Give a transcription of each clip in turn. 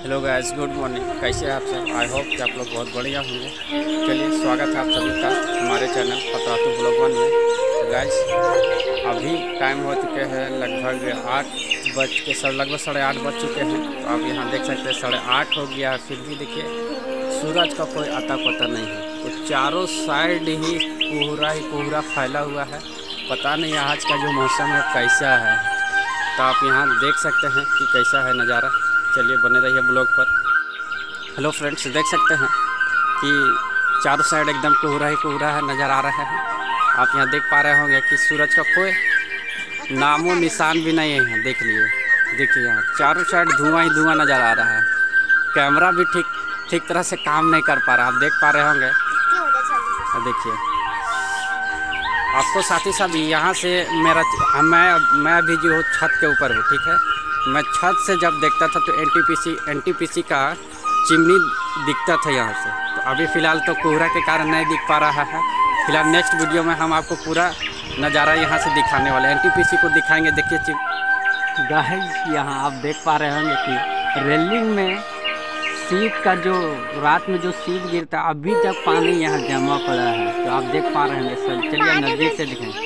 Hello guys, good morning. कैसे हैं आप सब? आई होप कि आप लोग बहुत बढ़िया होंगे। चलिए, स्वागत है आप सभी का हमारे चैनल पतरातू ब्लॉग 1 में। तो गाइस, अभी टाइम हो चुके हैं लगभग 8 लगभग 8:30 बज चुके हैं। तो आप यहाँ देख सकते हैं 8:30 हो गया है, फिर भी देखिए सूरज का कोई आता पता नहीं है। तो चारों साइड ही कोहरा फैला हुआ है। पता नहीं आज का जो मौसम है कैसा है। तो आप यहाँ देख सकते हैं कि कैसा है नज़ारा। चलिए, बने रहिए ब्लॉग पर। हेलो फ्रेंड्स, देख सकते हैं कि चारों साइड एकदम कोहरा ही कोहरा है, नज़र आ रहा है। आप यहाँ देख पा रहे होंगे कि सूरज का कोई नामो निशान भी नहीं है। देखिए यहाँ चारों साइड धुआं ही धुआं नज़र आ रहा है। कैमरा भी ठीक तरह से काम नहीं कर पा रहा। आप देख पा रहे होंगे। देखिए, आपको साथ ही साथ यहाँ से मैं अभी जो छत के ऊपर हूँ, ठीक है। मैं छत से जब देखता था तो एनटीपीसी का चिमनी दिखता था यहाँ से। तो अभी फ़िलहाल तो कोहरा के कारण नहीं दिख पा रहा है। फिलहाल नेक्स्ट वीडियो में हम आपको पूरा नज़ारा यहाँ से दिखाने वाले हैं। एनटीपीसी को दिखाएंगे। देखिए गाइस, यहाँ आप देख पा रहे होंगे कि रेलिंग में शीत का जो रात में जो शीत गिरता, अभी तक पानी यहाँ जमा पड़ा है। तो आप देख पा रहे होंगे सर। चलिए नज़दीक से दिखें।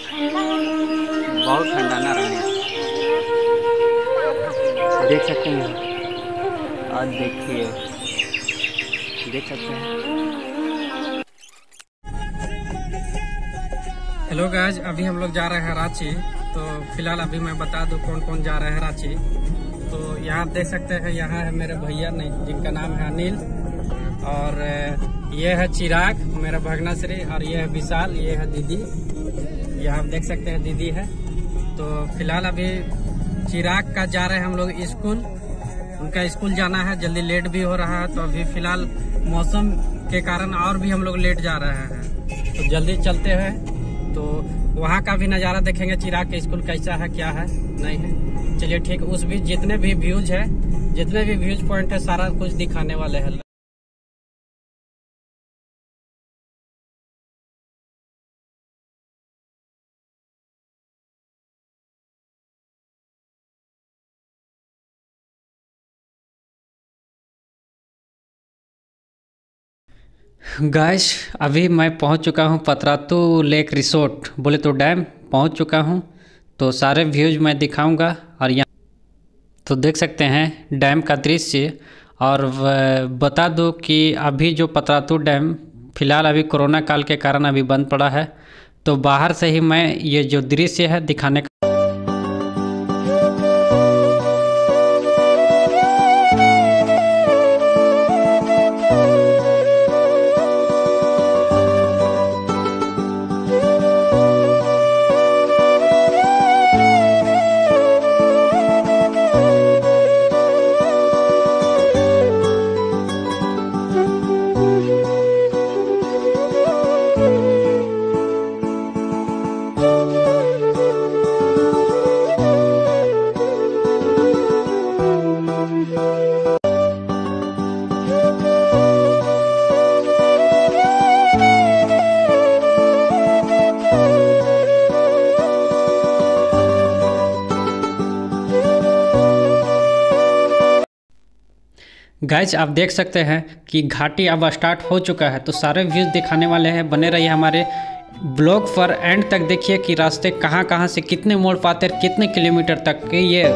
बहुत ठंडा ना रहे, देख सकते हैं। और देखिए, देख सकते हैं। हेलो गाइस, अभी हम लोग जा रहे हैं रांची। तो फिलहाल अभी मैं बता दूं कौन कौन जा रहे हैं रांची। तो यहाँ आप देख सकते हैं, यहाँ है मेरे भैया नहीं, जिनका नाम है अनिल, और ये है चिराग मेरा भगना श्री, और ये है विशाल, ये है दीदी। यहाँ आप देख सकते हैं दीदी है। तो फिलहाल अभी चिराग का जा रहे हैं हम लोग स्कूल। उनका स्कूल जाना है, जल्दी लेट भी हो रहा है। तो अभी फिलहाल मौसम के कारण और भी हम लोग लेट जा रहे हैं, तो जल्दी चलते हैं। तो वहाँ का भी नज़ारा देखेंगे, चिराग के स्कूल कैसा है, क्या है, नहीं है। चलिए ठीक, उस भी जितने भी व्यूज पॉइंट है, सारा कुछ दिखाने वाले हैं। गाइस, अभी मैं पहुंच चुका हूं पतरातू लेक रिसोर्ट, बोले तो डैम पहुंच चुका हूं। तो सारे व्यूज मैं दिखाऊंगा। और यहाँ तो देख सकते हैं डैम का दृश्य। और बता दो कि अभी जो पतरातू डैम फिलहाल अभी कोरोना काल के कारण अभी बंद पड़ा है। तो बाहर से ही मैं ये जो दृश्य है दिखाने का। गाइज, आप देख सकते हैं कि घाटी अब स्टार्ट हो चुका है। तो सारे व्यूज़ दिखाने वाले हैं, बने रहिए हमारे ब्लॉग पर एंड तक। देखिए कि रास्ते कहाँ से कितने मोड़ पाते हैं, कितने किलोमीटर तक के ये।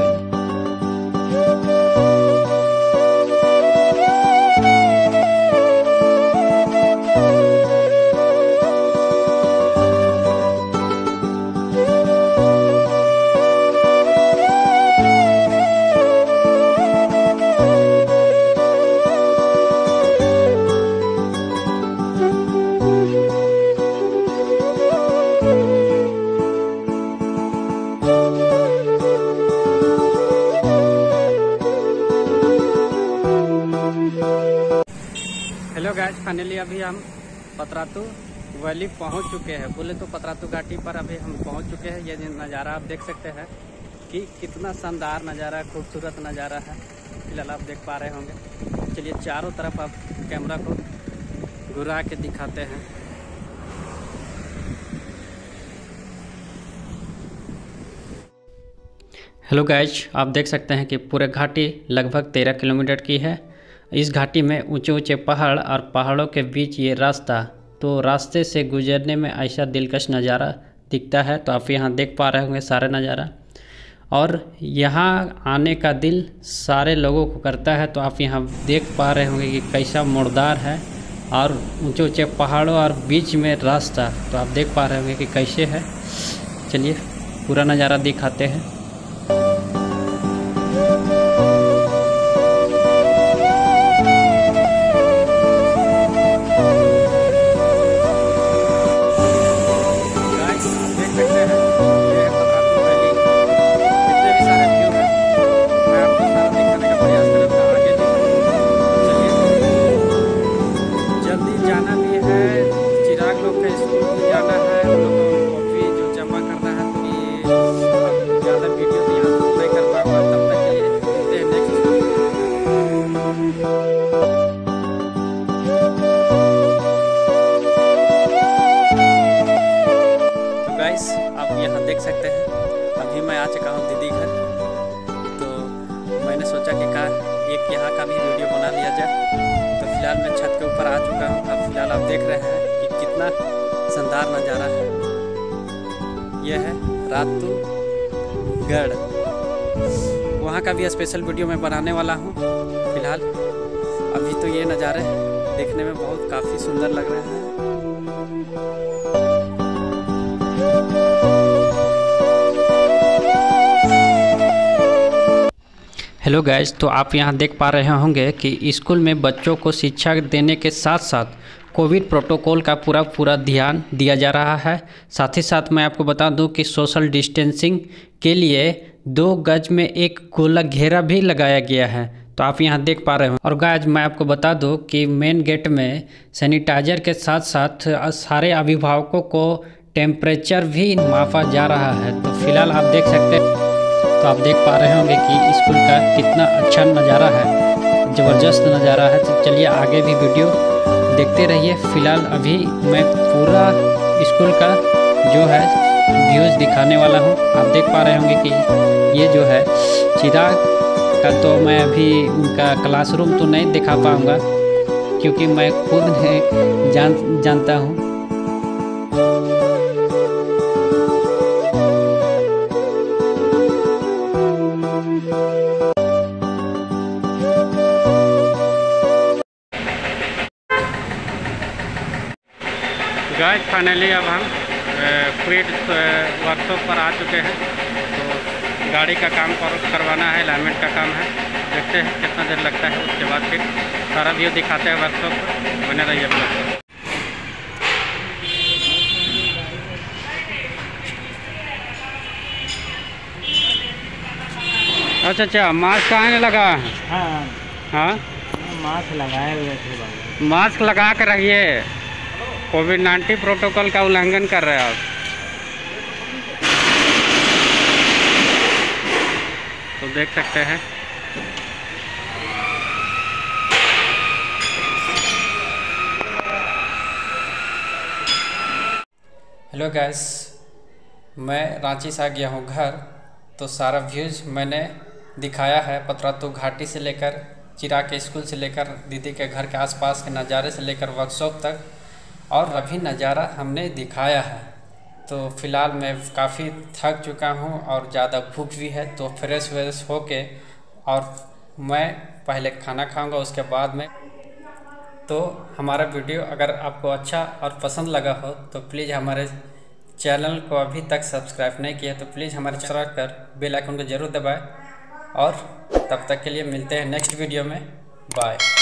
हेलो गाइस, फाइनली अभी हम पतरातू वैली पहुंच चुके हैं। बोले तो पतरातू घाटी पर अभी हम पहुंच चुके हैं। ये नज़ारा आप देख सकते हैं कि कितना शानदार नज़ारा, खूबसूरत नज़ारा है। फिलहाल आप देख पा रहे होंगे। चलिए चारों तरफ आप कैमरा को घुरा के दिखाते हैं। हेलो गाइज, आप देख सकते हैं कि पूरे घाटी लगभग 13 किलोमीटर की है। इस घाटी में ऊंचे ऊंचे पहाड़ और पहाड़ों के बीच ये रास्ता, तो रास्ते से गुजरने में ऐसा दिलकश नज़ारा दिखता है। तो आप यहाँ देख पा रहे होंगे सारे नज़ारा, और यहाँ आने का दिल सारे लोगों को करता है। तो आप यहाँ देख पा रहे होंगे कि कैसा मुड़दार है और ऊंचे ऊंचे पहाड़ों और बीच में रास्ता। तो आप देख पा रहे होंगे कि कैसे है। चलिए पूरा नज़ारा दिखाते हैं। आप यहाँ देख सकते हैं, अभी मैं आ चुका हूँ दीदी घर। तो मैंने सोचा कि एक यहाँ का भी वीडियो बना लिया जाए। तो फिलहाल मैं छत के ऊपर आ चुका हूँ। अब फिलहाल आप देख रहे हैं कि कितना शानदार नज़ारा है। यह है रातूगढ़, वहाँ का भी स्पेशल वीडियो मैं बनाने वाला हूँ। फिलहाल अभी तो ये नज़ारे देखने में बहुत काफ़ी सुंदर लग रहे हैं। हेलो गाइस, तो आप यहाँ देख पा रहे होंगे कि स्कूल में बच्चों को शिक्षा देने के साथ साथ कोविड प्रोटोकॉल का पूरा ध्यान दिया जा रहा है। साथ ही साथ मैं आपको बता दूं कि सोशल डिस्टेंसिंग के लिए 2 गज में एक गोला घेरा भी लगाया गया है। तो आप यहाँ देख पा रहे हो। और गाइस, मैं आपको बता दूं कि मेन गेट में सैनिटाइजर के साथ साथ सारे अभिभावकों को टेम्परेचर भी मापा जा रहा है। तो फिलहाल आप देख सकते हैं। तो आप देख पा रहे होंगे कि स्कूल का कितना अच्छा नज़ारा है, ज़बरदस्त नज़ारा है। तो चलिए आगे भी वीडियो देखते रहिए। फ़िलहाल अभी मैं पूरा स्कूल का जो है व्यूज़ दिखाने वाला हूँ। आप देख पा रहे होंगे कि ये जो है चिराग का, तो मैं अभी उनका क्लासरूम तो नहीं दिखा पाऊँगा क्योंकि मैं खुद नहीं जानता हूँ। गाइस, फाइनली अब हम फ्रीड वर्कशॉप पर आ चुके हैं। तो गाड़ी का काम करवाना है, अलाइनमेंट का काम है। देखते हैं कितना देर लगता है, उसके बाद फिर सारा व्यू दिखाते हैं वर्कशॉप पर। बने रहिए ब्लॉग। अच्छा, मास्क कहाँ नहीं लगा है? हाँ, मास्क लगाए हुए थे। मास्क लगा कर रहिए, कोविड-19 प्रोटोकॉल का उल्लंघन कर रहे हैं आप। तो देख सकते हैं हेलो गाइस, मैं रांची से आ गया हूँ घर। तो सारा व्यूज़ मैंने दिखाया है, पतरातू घाटी से लेकर चिराग के स्कूल से लेकर दीदी के घर के आसपास के नज़ारे से लेकर वर्कशॉप तक, और अभी नज़ारा हमने दिखाया है। तो फ़िलहाल मैं काफ़ी थक चुका हूँ और ज़्यादा भूख भी है। तो फ्रेश होके और मैं पहले खाना खाऊंगा, उसके बाद में। तो हमारा वीडियो अगर आपको अच्छा और पसंद लगा हो तो प्लीज़ हमारे चैनल को अभी तक सब्सक्राइब नहीं किया तो प्लीज़ हमारे सब्सक्राइब कर बेल आइकन को ज़रूर दबाएं। और तब तक के लिए मिलते हैं नेक्स्ट वीडियो में। बाय।